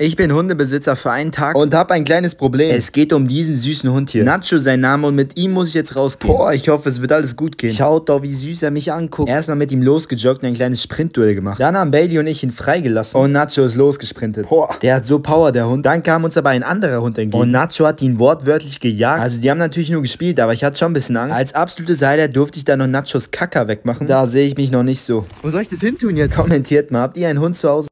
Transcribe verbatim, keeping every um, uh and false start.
Ich bin Hundebesitzer für einen Tag und habe ein kleines Problem. Es geht um diesen süßen Hund hier. Nacho sein Name und mit ihm muss ich jetzt rausgehen. Boah, ich hoffe, es wird alles gut gehen. Schaut doch, wie süß er mich anguckt. Erstmal mit ihm losgejoggt und ein kleines Sprintduell gemacht. Dann haben Bailey und ich ihn freigelassen und Nacho ist losgesprintet. Boah, der hat so Power, der Hund. Dann kam uns aber ein anderer Hund entgegen und Nacho hat ihn wortwörtlich gejagt. Also die haben natürlich nur gespielt, aber ich hatte schon ein bisschen Angst. Als absolute Seiler durfte ich dann noch Nachos Kacker wegmachen. Da sehe ich mich noch nicht so. Wo soll ich das hin tun jetzt? Kommentiert mal, habt ihr einen Hund zu Hause?